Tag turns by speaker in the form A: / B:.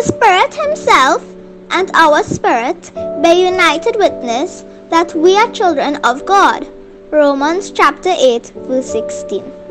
A: Spirit Himself and our spirit bear united witness that we are children of God. Romans chapter 8 verse 16.